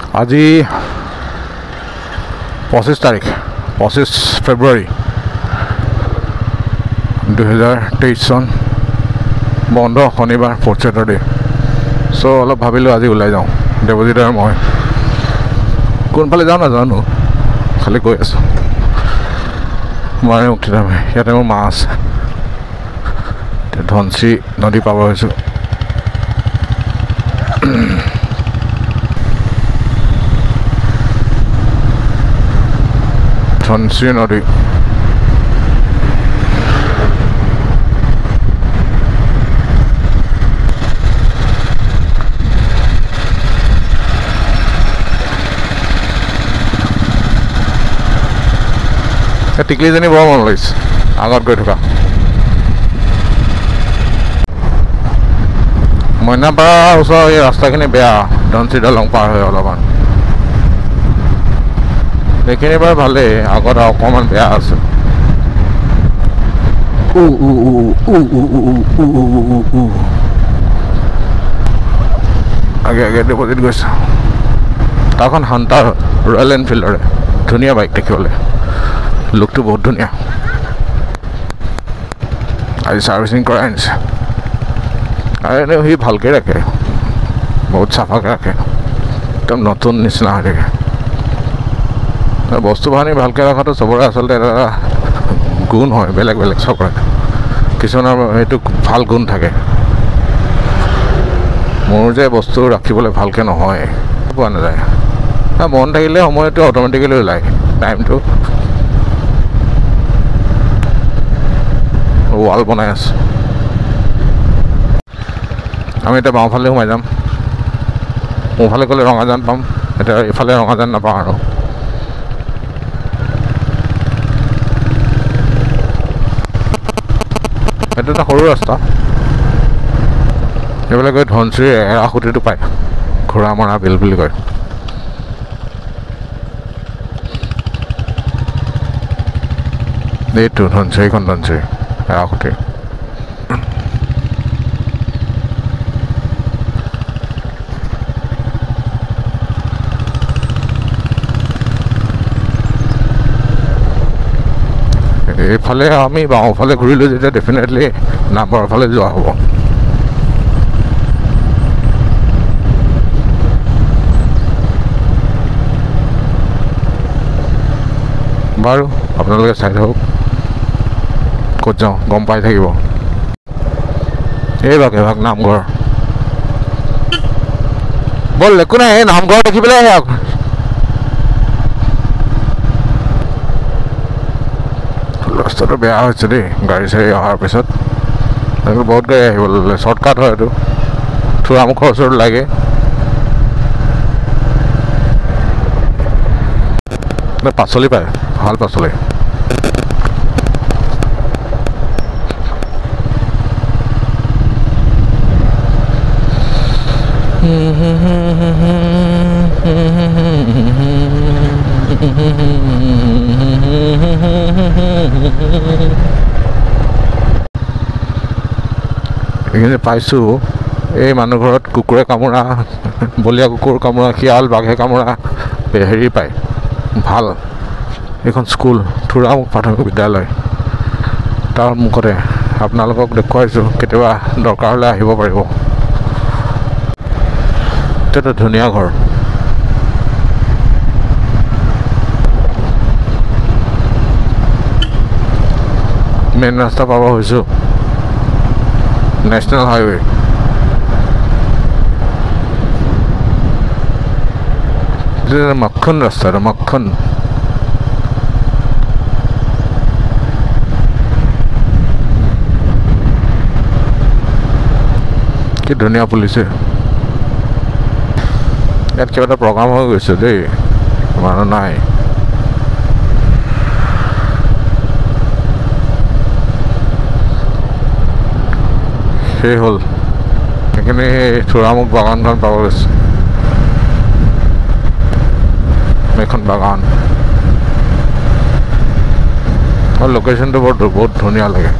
আজি 25 তাৰিখ 25 ফেব্ৰুৱাৰী 2023 চন বন্ধ শনিবাৰ ফৰ্থ ছেটাৰডে চ' অলপ ভাবিলোঁ আজি ওলাই যাওঁ দেৱজিৎ আৰু মই কোনফালে যাওঁ নাজানো খালি গৈ আছোঁ মই মুক্তি নামে ইয়াতে মোৰ মা আছে ধনশী নদী পাব হৈছোঁ ধনশী নদী টিকলিজনী বৰ মন লাগিছে আগত গৈ থকা মইনাপাৰা ওচৰৰ এই ৰাস্তাখিনি বেয়া ধনশী দলং পাৰ হৈ অলপমান সেইখিনি বাৰু ভালেই আগত অকণমান বেয়া আছে আগে আগে ডিপজিট গৈছে তাৰখন হাণ্টাৰ ৰয়েল এনফিল্ডৰে ধুনীয়া বাইক দেখিবলৈ লুকটো বহুত ধুনীয়া আজি ছাৰ্ভিচিং কৰাই আনিছে আৰু এনেও সি ভালকৈ ৰাখে বহুত চাফাকৈ ৰাখে একদম নতুন নিচিনা হৈ থাকে বস্তু বাহানি ভালকৈ ৰখাটো চবৰে আচলতে এটা গুণ হয় বেলেগ বেলেগ চবৰে কিছুমানৰ সেইটো ভাল গুণ থাকে মোৰ যে বস্তু ৰাখিবলৈ ভালকৈ নহয় পোৱা নাযায় মন থাকিলে সময়টো অট'মেটিকেলি ওলায় টাইমটো ৱাল বনাই আছে আমি এতিয়া বাওঁফালে সোমাই যাম সোঁফালে গ'লে ৰঙাজান পাম এতিয়া এইফালে ৰঙাজান নাপাওঁ আৰু এইটো এটা সৰু ৰাস্তা এইফালে গৈ ধনশীৰ এৰাসুতিটো পায় ঘোঁৰা মৰা বিল বুলি কয় এইটো ধনশীখন ধনশী এৰাসুতি এইফালে আমি বাওঁফালে ঘূৰিলোঁ যেতিয়া ডেফিনেটলি নামবৰৰ ফালে যোৱা হ'ব বাৰু আপোনালোকে চাই থাকক ক'ত যাওঁ গম পাই থাকিব এইভাগ এভাগ নামঘৰ ব'ল একো নাই এই নামঘৰ দেখি পেলাই আহে ৰাস্তাটো বেয়া হৈছে দেই গাড়ী চাড়ী অহাৰ পিছত বহুত গাড়ী আহিব ল'লে শ্বৰ্টকাট হয় এইটো থোৰামুখৰ ওচৰত লাগে পাচলি পায় ভাল পাচলি এইখিনি পাইছোঁ এই মানুহ ঘৰত কুকুৰে কামোৰা বলীয়া কুকুৰ কামোৰা শিয়াল বাঘে কামোৰা হেৰি পায় ভাল এইখন স্কুল থোৰামুখ প্ৰাথমিক বিদ্যালয় তাৰ মুখতে আপোনালোকক দেখুৱাইছোঁ কেতিয়াবা দৰকাৰ হ'লে আহিব পাৰিব এইটো ধুনীয়া ঘৰ মেইন ৰাস্তা পাব হৈছোঁ নেশ্যনেল হাইৱে মাখন ৰাস্তা মাখন কি ধুনীয়া পুলিচে ইয়াত কিবা এটা প্ৰগ্ৰাম হৈ গৈছে দেই মানুহ নাই সেই হ'ল সেইখিনি থোৰামুখ বাগানখন পাব গৈছে এইখন বাগান আৰু লোকেশ্যনটো বহুত ধুনীয়া লাগে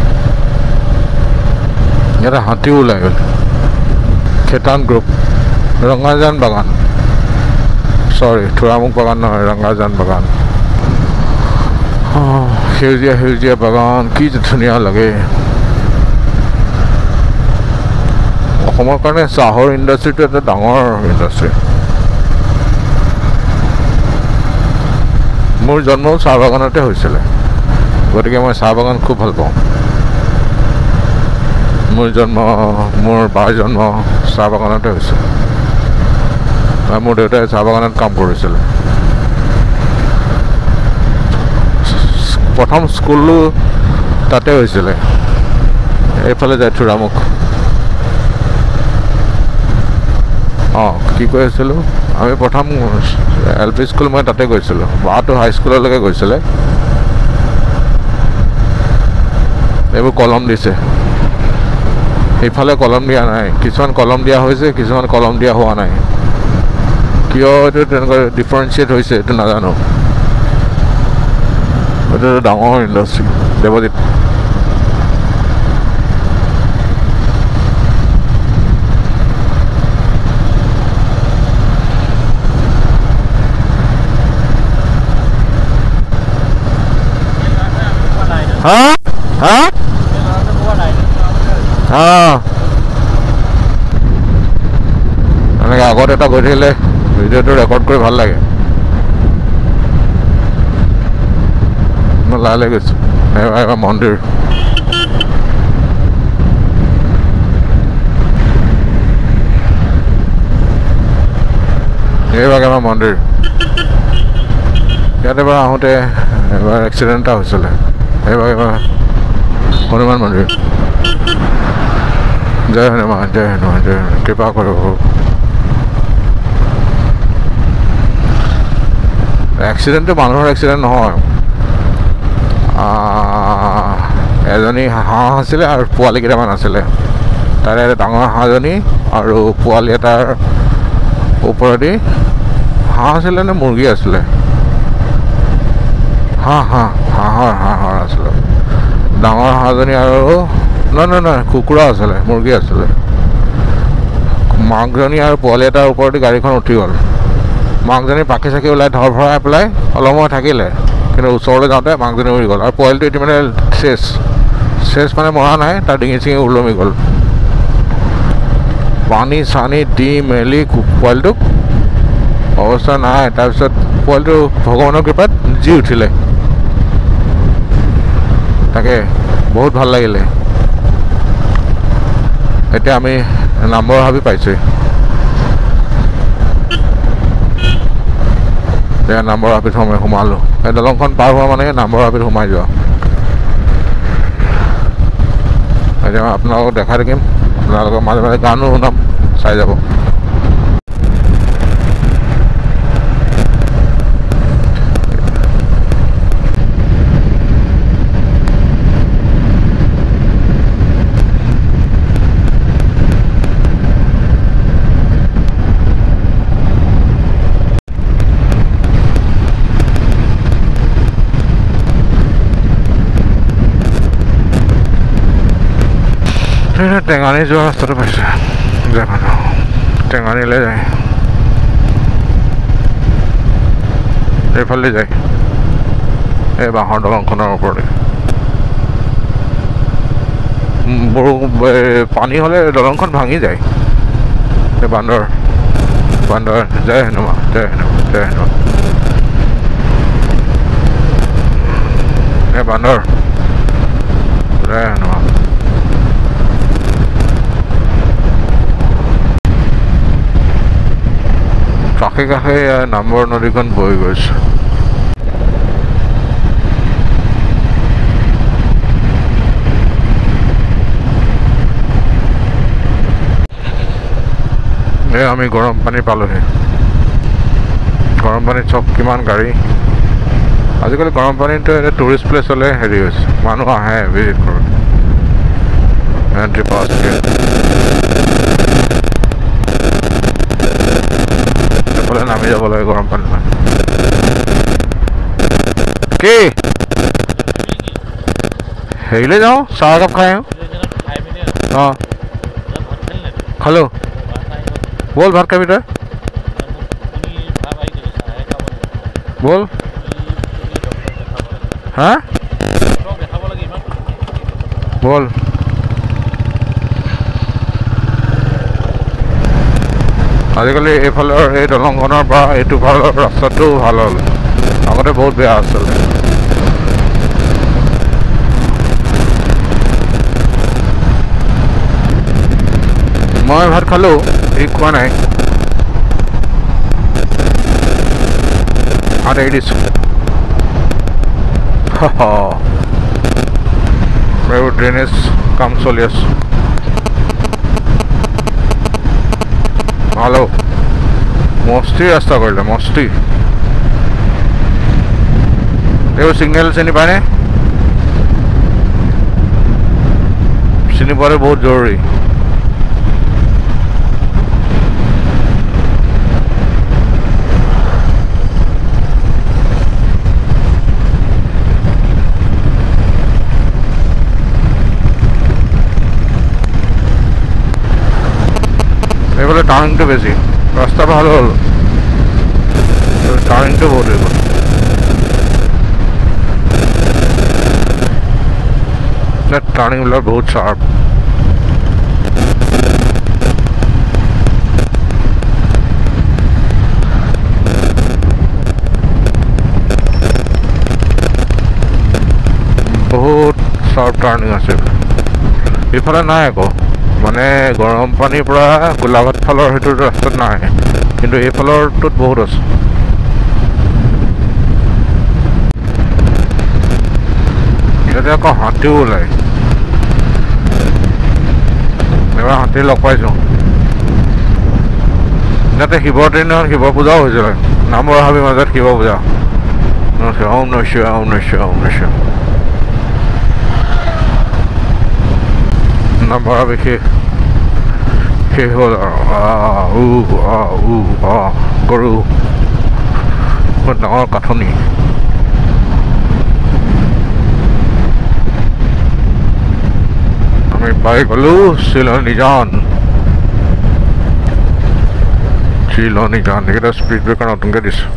ইয়াতে হাতীও ওলাই গ'ল খেতান গ্ৰুপ ৰঙাজান বাগান সৰি থোৰামুখ বাগান নহয় ৰঙাজান বাগান সেউজীয়া সেউজীয়া বাগান কি ধুনীয়া লাগে অসমৰ কাৰণে চাহৰ ইণ্ডাষ্ট্ৰিটো এটা ডাঙৰ ইণ্ডাষ্ট্ৰি মোৰ জন্ম চাহ বাগানতে হৈছিলে গতিকে মই চাহ বাগান খুব ভাল পাওঁ মোৰ বাৰ জন্ম চাহ বাগানতে হৈছিল আৰু মোৰ দেউতাই চাহ বাগানত কাম কৰিছিলে প্ৰথম স্কুলো তাতে হৈছিলে এইফালে যায় থোৰামুখ কি কৈ আছিলোঁ আমি প্ৰথম LP স্কুল মই তাতে গৈছিলোঁ বাটো হাইস্কুললৈকে গৈছিলে এইবোৰ কলম দিছে এইফালে কলম দিয়া নাই কিছুমান কলম দিয়া হৈছে কিছুমান কলম দিয়া হোৱা নাই কিয় এইটো তেনেকুৱা ডিফাৰেঞ্চিয়েট হৈছে এইটো নাজানো এইটো ডাঙৰ ইণ্ডাষ্ট্ৰি দেৱজিত এনেকৈ আগত এটা গৈ থাকিলে ভিডিঅ'টো ৰেকৰ্ড কৰি ভাল লাগে মই লাহে লাহে গৈছোঁ এবাৰ মন্দিৰ এইভাগ আমাৰ মন্দিৰ ইয়াত এবাৰ আহোঁতে এবাৰ এক্সিডেণ্ট এটা হৈছিলে এইভাগ এবাৰ হনুমান মন্দিৰ জয় হনুমান জয় হনুমান জয় হনুমান কৃপা কৰিব এক্সিডেণ্টটো মানুহৰ এক্সিডেণ্ট নহয় এজনী হাঁহ আছিলে আৰু পোৱালি কেইটামান আছিলে তাৰে ডাঙৰ হাঁহজনী আৰু পোৱালি এটাৰ ওপৰেদি হাঁহ আছিলে নে মুৰ্গী আছিলে হাঁহৰ আছিলে ডাঙৰ হাঁহজনী আৰু নহয় কুকুৰা আছিলে মুৰ্গী আছিলে মাকজনী আৰু পোৱালি এটাৰ ওপৰেদি গাড়ীখন উঠি গ'ল মাকজনী পাখি চাকি ওলাই ধৰ ভৰাই পেলাই অলপ সময় থাকিলে কিন্তু ওচৰলৈ যাওঁতে মাকজনী উৰি গ'ল আৰু পোৱালিটো এতিয়া মানে চেচ মানে মৰা নাই তাৰ ডিঙি চিঙি ওলমি গ'ল পানী চানী দি মেলি পোৱালিটোক অৱস্থা নাই তাৰপিছত পোৱালিটো ভগৱানৰ কৃপাত জি উঠিলে তাকে বহুত ভাল লাগিলে এতিয়া আমি নাম্বৰ হাবি পাইছোঁ এতিয়া নাম্বৰ হাবিত সোমালোঁ এই দলংখন পাৰ হোৱা মানে নাম্বৰ হাবিত সোমাই যোৱা এতিয়া আপোনালোকক দেখাই থাকিম আপোনালোকৰ মাজে মাজে গানো শুনাম চাই যাব টেঙানী যোৱা ৰাস্তাটো পাইছে টেঙানীলৈ যায় এইফালে যায় এই বাঁহৰ দলংখনৰ ওপৰতে পানী হ'লে দলংখন ভাঙি যায় এই বান্দৰ জয় হনুমান জয় হনুমান জয় হনুমান এই বান্দৰ জয় হনুমান কাষে কাষে নাম্বৰ নদীখন বৈ গৈছে আমি গৰম পানী পালোহি গৰম পানীত চব কিমান গাড়ী আজিকালি গৰম পানীটো এটা টুৰিষ্ট প্লেচলৈ হেৰি হৈছে মানুহ আহে ভিজিট কৰে এণ্ট্ৰি পাছ এইফালে নামি যাব লাগে গৰম পানী কি হেৰিলৈ যাওঁ চাহ একাপ খাই আহোঁ অঁ খালোঁ বল ভাত খাবি তই বল হা বল আজিকালি এইফালৰ এই দলংখনৰ পৰা এইটো ফালৰ ৰাস্তাটো ভাল হ'ল আগতে বহুত বেয়া আছিল মই ভাত খালোঁ এই খোৱা নাই ভাত এৰি দিছোঁ এইবোৰ ড্ৰেইনেজ কাম চলি আছে ভালো মস্তি ৰাস্তা কৰিলে মস্তি এইবোৰ চিগনেল চিনি পায়নে চিনি পোৱাটো বহুত জৰুৰী এইফালে টাৰ্ণিংটো বেছি ৰাস্তা ভাল হ'ল টাৰ্ণিংটো বহুত হৈ গ'ল টাৰ্ণিংবিলাক বহুত চাৰ্প বহুত চাৰ্প টাৰ্ণিং আছে এইফালে নাই আকৌ মানে গৰম পানীৰ পৰা গোলাঘাট ফালৰ সেইটো ৰাস্তাত নাই কিন্তু এইফালৰটোত বহুত আছে ইয়াতে আকৌ হাতীও ওলায় এবাৰ হাতী লগ পাইছোঁ ইয়াতে শিৱৰ দিনত শিৱ পূজাও হৈছিলে নামৰ হাবি মাজত শিৱ পূজা ওম নমঃ শিৱায় ওম নমঃ শিৱায় ওম নমঃ শিৱায় নামৰ বিশেষ শেষ হ'ল আৰু গৰু ডাঙৰ কাঠনি আমি পাই গ'লোঁ চিলনীজান এইকেইটা স্পীড ব্ৰেকাৰ নতুনকৈ দিছোঁ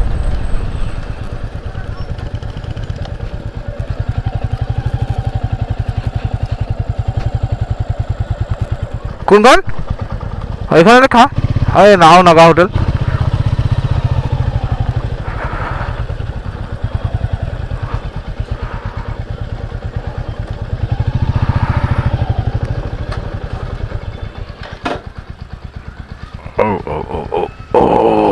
কোনখন এইখনতে খা এই নাও নাগা হোটেল oh